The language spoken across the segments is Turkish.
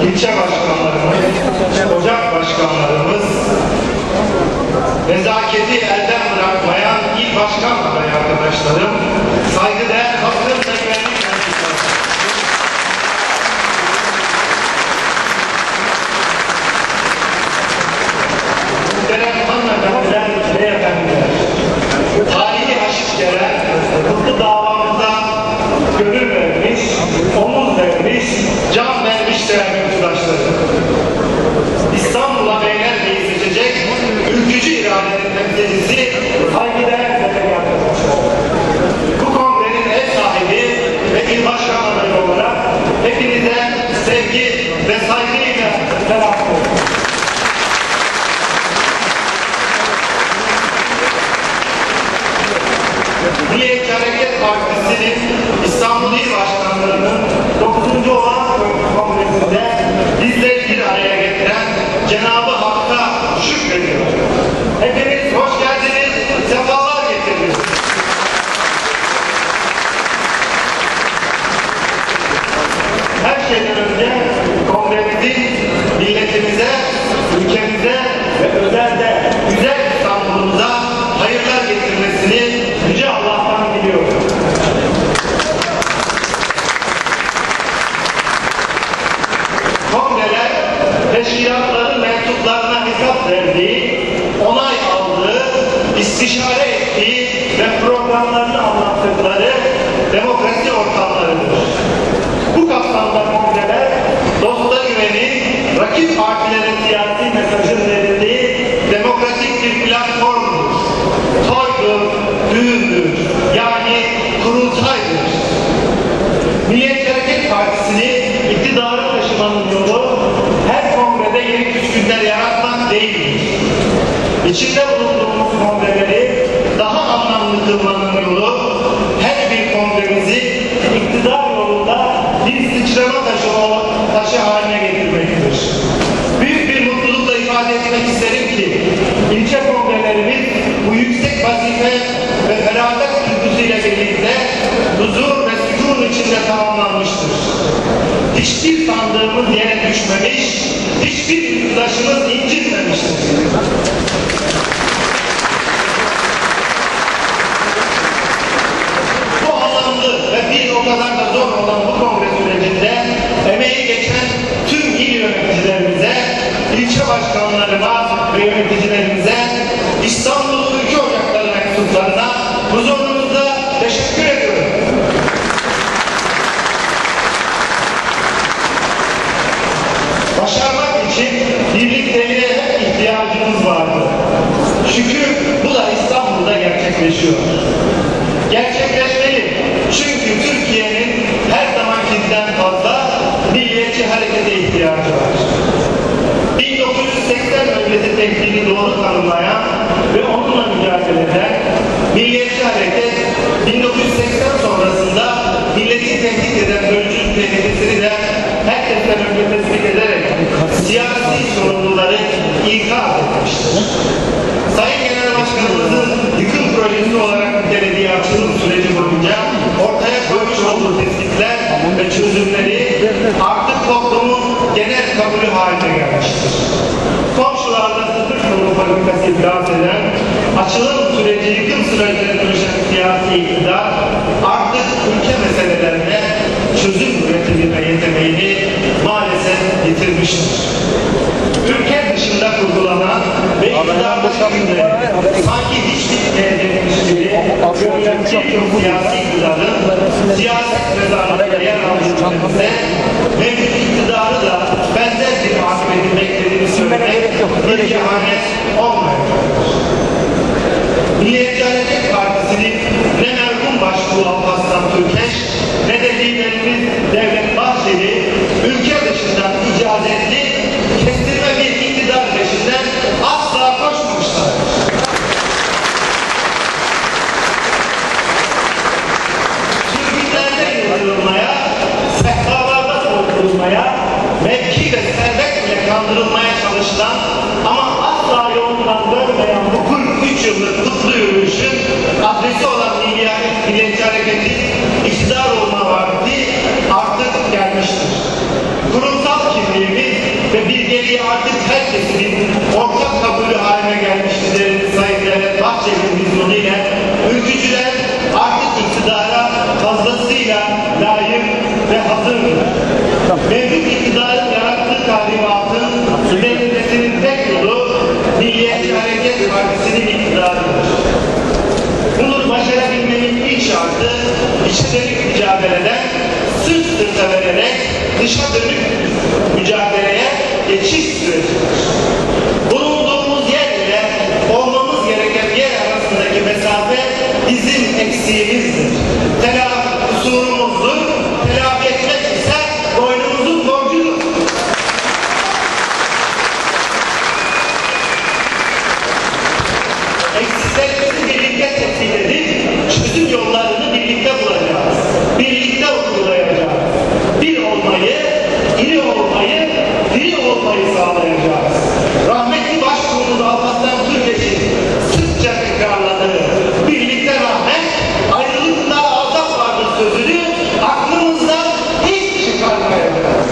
ilçe başkanlarımız, ocak başkanlarımız, nezaketi elden bırakmayan il başkan adayı arkadaşlarım, saygıdeğer basın ve güvenlik mensupları, muhterem hanımefendiler, beyefendiler, tarihi aşık gelen mutlu davamıza gönül vermiş, omuz vermiş, can vermiş değerli yurttaşlarım. İstanbul'a Beylerbeyi seçecek ülkücü iradenin temsilcisi saygıdeğer değerli arkadaşlar. Bu kongrenin ev sahibi ve il başkan adayı olarak hepinize sevgi ve saygıyla selamlıyorum. Milliyetçi Hareket Partisi'nin İstanbul İl Başkanları'nın 9. olan kongresinde bizleri bir araya getiren Cenab-ı Hakk'a şükrediyor. Hepiniz hoş geldiniz, sefalar getirdiniz. Her şeyden önce kongremizin milletimize, ülkemize ve özelde güzel İstanbul'umuza hayırlar getirmesini Yüce Allah'tan diliyorum. Kongreler, teşkilatların mensuplarına hesap verdiği, onay aldığı, istişare ettiği ve programlarını anlattıkları demokrasi ortamlarıdır. Bu kapsamda kongreler, dosta güvenin, rakip partilere siyasi mesajın verildiği demokratik bir platformdur. Toydur, düğündür, yani kurultaydır. Milliyetçi Hareket Partisi'ni iktidara taşımanın yolu her kongrede yeni küskünler yaratmak değildir. İçinde bulunduğumuz kongreleri daha anlamlı kılmanın yolu her bir kongremizi iktidar yolunda bir sıçrama taşı haline getirmektir. Büyük bir mutlulukla ifade etmek isterim ki ilçe kongrelerimiz bu yüksek vazife ve feragat duygusuyle birlikte huzur ve sükun içinde tamamlanmıştır. Hiçbir sandığımız yere düşmemiş, hiçbir yurttaşımız incinmemiştir. Bu anlamlı ve bir o kadar da zor olan bu kongre sürecinde emeği geçen tüm il yöneticilerimize, ilçe başkanlarıma ve yöneticilerimize, İstanbul Ülke Ocakları mensuplarına huzurunuzda teşekkür ediyorum. Başarmak için birlikteliğe hep ihtiyacımız vardı. Şükür bu da İstanbul'da gerçekleşiyor. Gerçekleşmeli. Çünkü Türkiye'nin her zamankinden fazla milliyetçi harekete ihtiyacı var. 1980 öncesi tehdidi doğru tanımlayan ve onunla mücadele eden milliyetçi hareket 1980 sonrasında milleti tehdit eden bölücü tehlikesini de herkesten önce tespit ederek siyasi sorumluları ikaz etmiştir. Sayın Genel Başkanımızın yıkım projesi olarak nitelediği açılım süreci boyunca ortaya koymuş olduğu tespitler ve çözümleri artık toplumun genel kabulü haline gelmiştir. Komşularla sıfır sorun politikası iddia eden, açılım süreci yıkım sürecine dönüşen siyasi iktidar artık ülke meselelerine çözüm üretilme yeteneğini maalesef yitirmiştir. Ülke dışında kurgulanan ve iktidarlık günleri sanki hiç bitmeyecekmiş gibi görülen birçok siyasi iktidarın siyaset mezarlıkları yer alıştığımızda mevcut iktidarı da benzer bir akıbetin beklediğini söylemek bir kehanet olmayacaktır. Milliyetçi Hareket Partisi'nin ne merhum başbuğu Alparslan Türkeş ne de liderimiz Devlet Bahçeli ülke dışından icazetli kestirme bir iktidar peşinden asla koşmamışlar. Türkiye'lerde yıldırılmaya, sehpalarda soğutulmaya, mevki ve servet ile kandırılmaya çalışılan ama asla yolundan dönmeyen bu 43 yıllık kutlu yürüyüşün adresi olan Milliyetçi Hareket'in iktidar olma vakti artık gelmiştir. Kurumsal kimliğimiz Ülkedeki artık herkesin ortak kabulü haline gelmiştir. Sayın Devlet Bahçeli'nin vizyonuyla ülkücüler artık iktidara fazlasıyla layık ve hazırdır. Mevcut iktidarın yarattığı tahribatın devletinin tek yolu Milliyetçi Hareket Partisi'nin iktidarıdır. Bunu başarabilmenin ilk şartı içerik mücadeleden sırt sırta vererek dışa dönük mücadeleye geçiş sürecidir. Bulunduğumuz yer ile olmamız gereken yer arasındaki mesafe bizim eksiğimizdir. Kusurumuzdur. Telafi etmek ise boynumuzun borcudur. Eksiklerimizi birlikte tespit edip çözüm yollarını birlikte bulacağız. Birlikte uygulayacağız. Bir olmayı, iri olmayı, diri olmayı sağlayacağız. Rahmetli Başbuğumuz Alparslan Türkeş'in sıkça tekrarladığı birlikte rahmet, ayrılıkta azap vardır sözünü aklımızdan hiç çıkarmayacağız.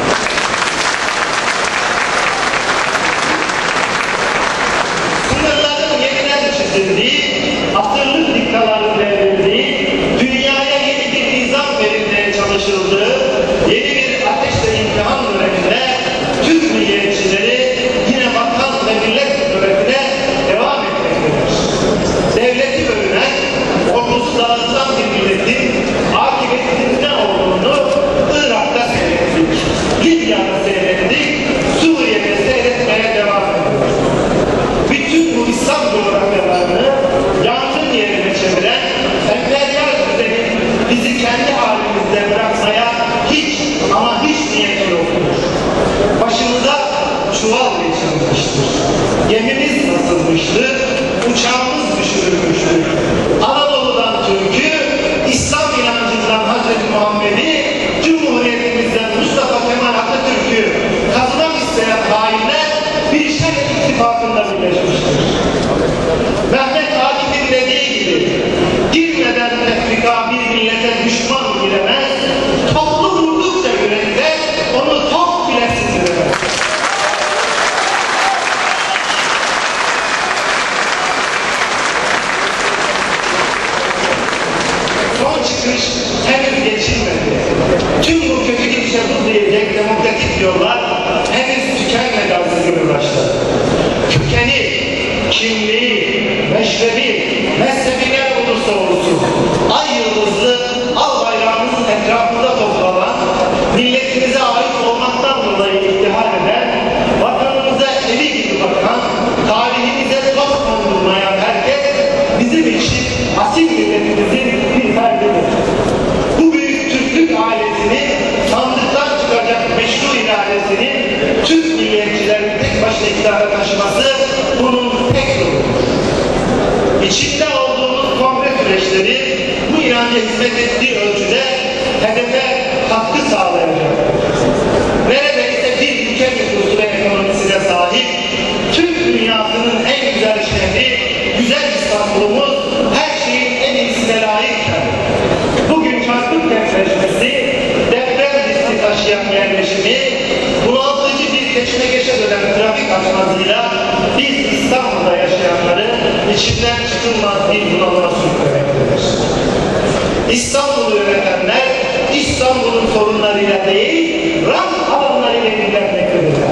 Sınırların yeniden çizildiği, asırlık diktaların devrildiği, dünyaya yeni bir nizam verilmeye çalışıldığı, yeni bir ateşle imtihan döneminde Türk milliyetçileri yine vatan ve millet hürriyetine devam etmektedir. Devleti bölünen, ordusu dağıtılan bir milletin akıbetinin ne olduğunu Irak'ta seyrettik, Libya'da seyrettik, Suriye'de seyretmeye devam ediyoruz. Bütün bu İslam coğrafyalarını yangın yerine çeviren emperyal düzenin bizi kendi halimizde bırakmaya hiç ama hiç niyeti yoktur. Başımıza çuval geçirilmiştir. Gemimiz basılmıştır, uçağımız düşürülmüştür. Anadolu'dan Türk'ü, İslam inancından Hazreti Muhammed'i, Cumhuriyetimizden Mustafa Kemal Atatürk'ü kazanmak isteyen hainler bir şeref ittifakında birleşmiştir. Mehmet Akif'in dediği gibi, girmeden tefrika bir millete düşman bilemez, toplu vurdukça yürekte onu top bile sindiremez. Son çıkış henüz geçilmedi. Tüm bu kötü gidişe diyecek demokratik yollar henüz tükenmeden sınırlaştı. Kökeni, kimliği, meşrebi, mezhebi ne olursa olsun, ay yıldızlı al bayrağımızın etrafında toplanan, milletimize ait olmaktan dolayı ihtihar eden, vatanımıza evi gibi bakan, tarihimize top kondurmayan herkes bizim için asil milletimizin bir ferdidir. Bu büyük Türklük ailesini sandıktan çıkacak meşru iradesini Türk milliyetçilerin tek başına iktidara taşıması bunun tek yoludur. İçinde olduğumuz kongre süreçleri bu inanca hizmet ettiği ölçüde hedefe katkı sağlayacak. Neredeyse bir ülke nüfusu ve ekonomisine sahip Türk dünyasının en güzel şehri, güzel İstanbul'umuz her şeyin en iyisine layıkken bugün çarpık depreşmesi, deprem riski taşıyan yerleşimi, bunaltıcı bir keşmekeşe dönen trafik açmasıyla biz İstanbul'da yaşayanları içinden çıkılmaz bir bunalıma sürüklemektedir. İstanbul'u yönetenler İstanbul'un sorunlarıyla değil, rant alanlarıyla ilgilenmektedirler.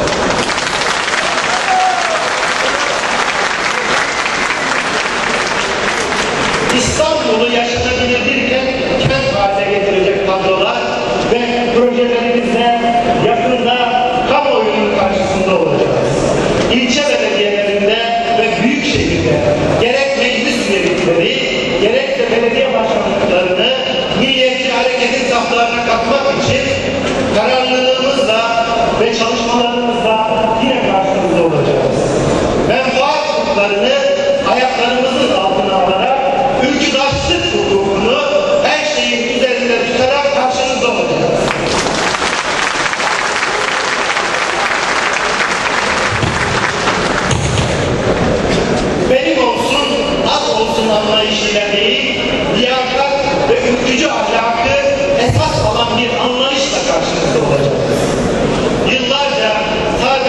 İstanbul'u yaşanabilir bir kent haline getirecek tablolar ve projelerimizle yakında kamuoyunun karşısında olacağız. İlçe belediyelerinde ve büyük şehirde gerek meclis üyelikleri, gerek de belediye başkanlıklarını Milliyetçi Hareket'in saflarına katmak için kararlılığımızla ve çalışmalarımızla yine karşınızda olacağız. Menfaat hukuklarını ayaklarımızın altına alarak ülküdaşlık hukukunu her şeyin üzerinde tutarak karşınızda olacağız. Benim olsun, az olsun anlayışıyla değil, liyakat ve ülkücü ahlakı esas alan bir anlayışla karşınızda olacağız. Yıllarca sadece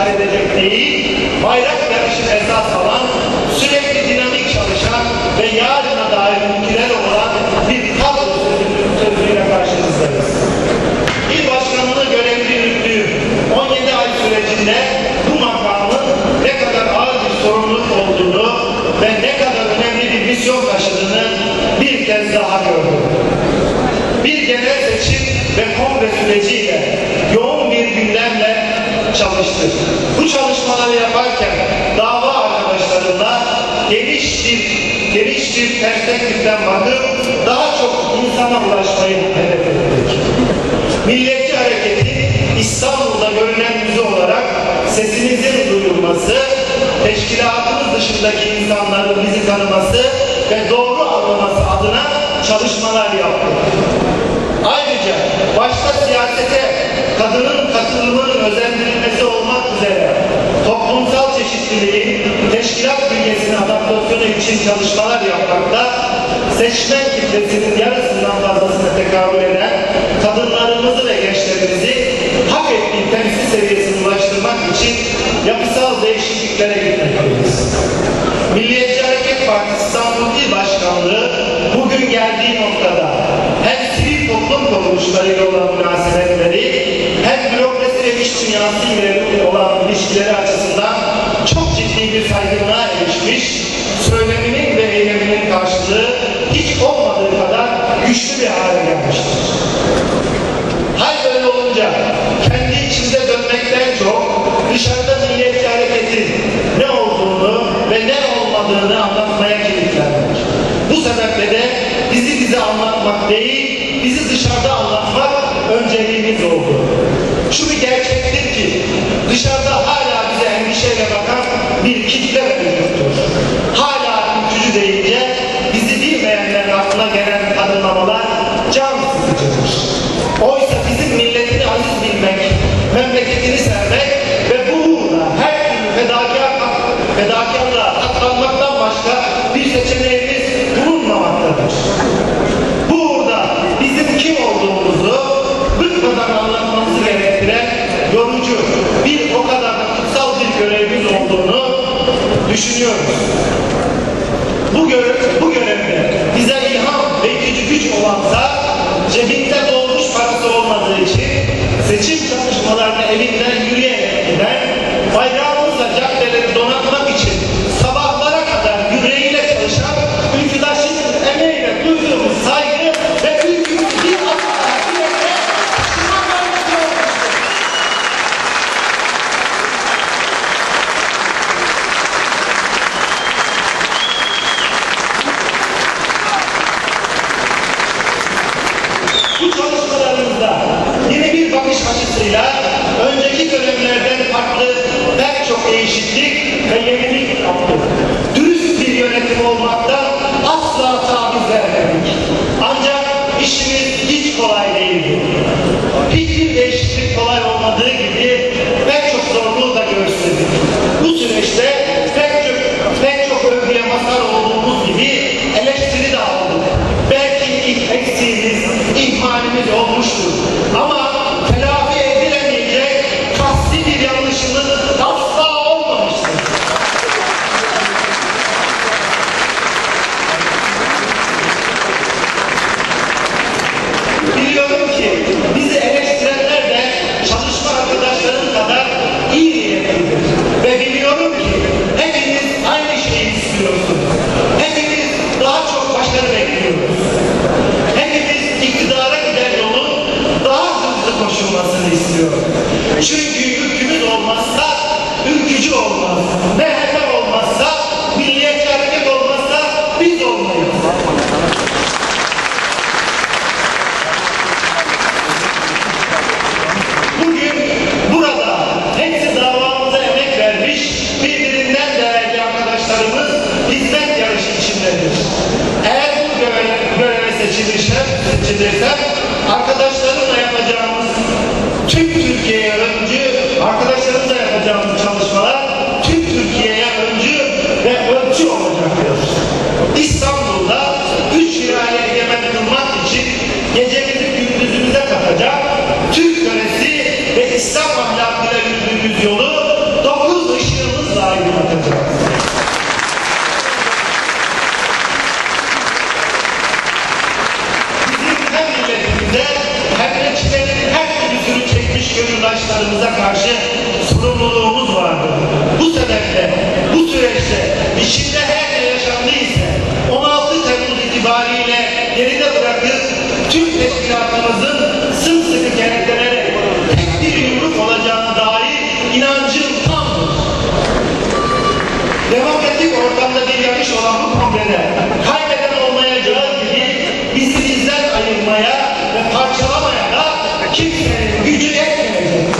edecek değil, bayrak yarışı esas alan, sürekli dinamik çalışan ve yarına dair ülkeler olan bir kadro sözüyle karşınızdayız. İl başkanlığı görevli yürüttüğü 17 ay sürecinde bu makamın ne kadar ağır bir sorumluluk olduğunu ve ne kadar önemli bir misyon taşıdığını bir kez daha gördüm. Bir genel seçim ve kongre süreciyle yoğun bir gündemle çalıştık. Bu çalışmaları yaparken dava arkadaşlarımla geniş bir perspektiften bakıp daha çok insana ulaşmayı hedef ettik. Milliyetçi Hareket'in İstanbul'da görünen yüzü olarak sesimizin duyulması, teşkilatımız dışındaki insanların bizi tanıması ve doğru anlaması adına çalışmalar yaptık. Ayrıca başta siyasete kadının katılımının özendirilmesi olmak üzere toplumsal çeşitliliğin teşkilat bünyesine adaptasyonu için çalışmalar yapmakta, seçmen kitlesinin yarısından fazlasına tekabül eden kadınlarımızı ve gençlerimizi hak ettiği temsil seviyesine ulaştırmak için yapısal değişikliklere gitmekteyiz. Milliyetçi Hareket Partisi İstanbul İl Başkanlığı bugün geldiği noktada hem sivil toplum kuruluşlarıyla olan münasebetleri hem bürokrasi ve iş dünyası ile olan ilişkileri açısından çok ciddi bir saygınlığa erişmiş, söyleminin ve eyleminin karşılığı hiç olmadığı kadar güçlü bir hale gelmiştir. Hal böyle olunca kendi içinde dönmekten çok dışarıda Milliyetçi Hareket'in ne olduğunu ve ne olmadığını anlatmaya kilitlendik. Bu sebeple de bize anlatmak değil, bizi dışarıda anlatmak önceliğimiz oldu. Şu bir gerçektir ki dışarıda hala bize endişeyle bakan bir kitle mevcuttur. Hala ülkücü deyince bizi bilmeyenlerin aklına gelen tanımlamalar can sıkıcıdır. Oysa bizim milletini aziz bilmek, memleketini sevmek ve bu uğurda her türlü fedakarlığa katlanmaktan başka bir seçeneğimiz bulunmamaktadır. Bu uğurda bizim kim olduğumuzu bıkmadan anlatmamızı gerektiren yorucu, bir o kadar da kutsal bir görevimiz olduğunu düşünüyoruz. Bu görevde bize ilham ve güç olansa cebinde dolmuş parası olmadığı için seçim çalışmalarına evinden yürüyerek giden, bayrağımızla caddeleri donatmak için sabahlara kadar yüreğiyle çalışan ülküdaşın emeğiyle duyduğumuz saygı ve ülkümüz bir adım hakkıyla bu çalışmalarımızda yeni bir bakış açısıyla önceki dönemlerden farklı pek çok değişiklik ve yenilik yaptık. Dürüst bir yönetim olmaktan asla taviz vermedik. Ancak işimiz hiç kolay değildi. Hiçbir değişiklik kolay olmadığı gibi pek çok zorluğu da gösterdik. Bu süreçte pek çok övgüye mazhar olduğumuz gibi eleştiri de aldık. Belki ilk eksiğimiz, ihmalimiz olmuştur. Ama telafi edilemeyecek kasti bir yanlışımız asla olmamıştır. Biliyorum ki bizi eleştirenler de çalışma arkadaşlarım kadar iyi niyetlidir. Ve biliyorum ki hepiniz aynı şeyi istiyorsunuz. Hepimiz daha çok başarı bekliyoruz. Hepimiz iktidara giden yolun daha hızlı koşulmasını istiyoruz. Çünkü ülkümüz olmazsa ülkücü olmaz. MHP olmazsa, Milliyetçi Hareket olmazsa biz olmayız. Bugün burada hepsi davamıza emek vermiş, birbirinden değerli arkadaşlarımız hizmet yarışı içindedir. Eğer bu göreve seçilirsem, arkadaşlarımla yapacağımız tüm Türkiye'ye öncü, arkadaşlarımla yapacağımız çalışmalar tüm Türkiye'ye öncü ve ölçü olacaktır. İstanbul'da 3 liraya egemen kılmak için gecemizi gündüzümüze katacak Türk töresi ve İslam ahlakıyla yürüdüğümüz yolu aydınlatacağız. Bizim hem milletimize hem de çilenin her türlüsünü çekmiş gönüldaşlarımıza karşı sorumluluğumuz vardır. Bu sebeple, bu süreçte içinde her ne yaşandıysa 16 Temmuz itibariyle geride bırakıp tüm teşkilatımızın sımsıkı kenetlenerek tek bir yumruk olacağına dair inancım tamdır. Demokratik ortamda bir yarış olan bu kongrede kaybeden olmayacağı gibi bizi bizden ayırmaya ve parçalamaya da kimsenin gücü yetmeyecektir.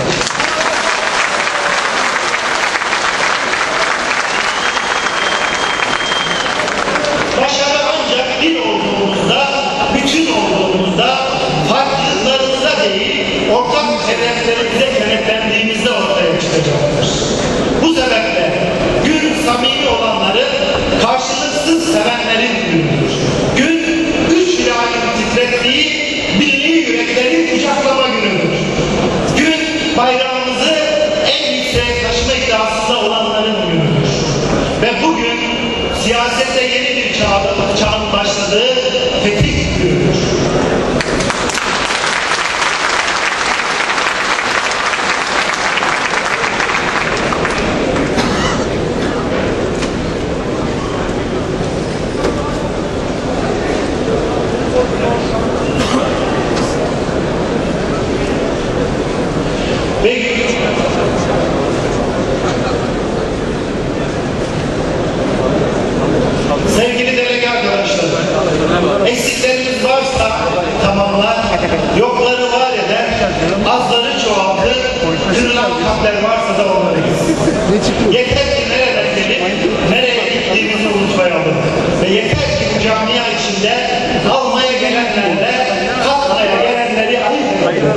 Başarı ancak bir olduğumuzda, bütün olduğumuzda, farklılıklarımıza değil, ortak hedeflerimize kenetlendiğimizde ortaya çıkacaktır. Bu sebeple gün samimi olanların, karşılıksız sevenlerin günüdür. Gün, üç virayın titrettiği, milli yüreklerin kucaklama günüdür. Gün, bayrağımızı en yükseğe taşıma iddiasında olanların günüdür. Ve bugün, siyasette yeni bir çağın başladığı fetih günüdür. Ve sevgili delege arkadaşlar, eksiklerimiz varsa tamamlar, yokları var eder, azları çoğaltır, kırılan kalpler varsa da onları gitsin. Yeter ki nereden gelip nereye gittiğimizi unutmayalım. Ve yeter ki bu camia içinde almaya gelenlerle katmaya gelenleri ayırt edelim.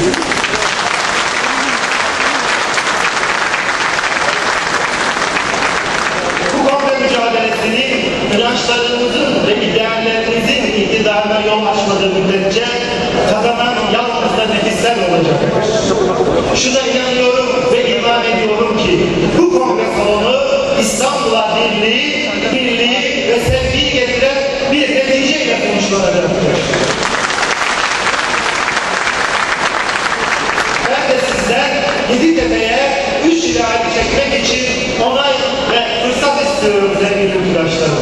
Mücadelesini inançlarımızın ve ideallerimizin iktidarına yol açmadığı müddetçe kazanan yalnız da nefisler olacaktır. Şuna inanıyorum ve iman ediyorum ki bu kongre salonu İstanbul'a birliği ve sevgiyi getiren bir neticeyle sonuçlanacaktır. Ben de sizden Yeditepe'ye 3 ileride çekmek için onay ve fırsat istiyorum sevgili arkadaşlarım.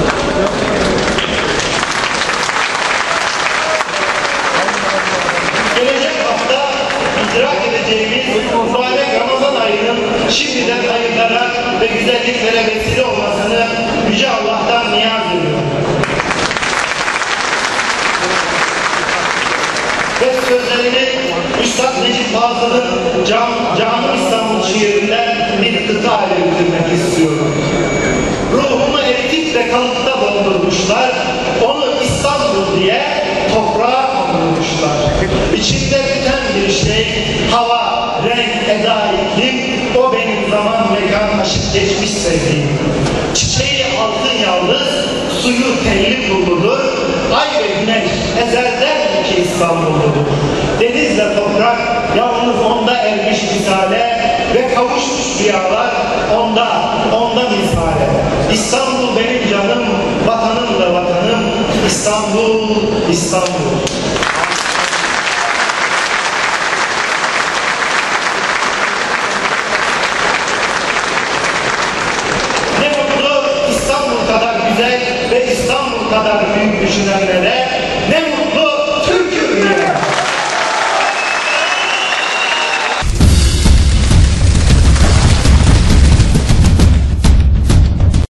Gelecek hafta idrak edeceğimiz mübarek Ramazan ayının şimdiden hayırlara ve güzelliklere vesile olmasını Yüce Allah'tan niyaz ediyorum. Ve sözlerini Üstad Necip Fazıl'ın Canım İstanbul şiirinden bir kıta haline getirmek istiyorum. Ruhumu eritip de kalıpta doldurmuşlar, onu İstanbul diye toprağa kondurmuşlar. İçinde biten bir şey, hava, renk, eda, iklim, o benim zaman, mekan, aşık geçmiş sevdiğim. Çiçeği altın yaldız, suyu telli pulludur, ay ve güneş ezelden ki İstanbul'dur. Denizle toprak yalnız onda ermiş misale ve kavuşmuş rüyalar onda misale. İstanbul benim canım, vatanım da vatanım, İstanbul, İstanbul. Ne mutlu İstanbul kadar güzel ve İstanbul kadar büyük düşünenlere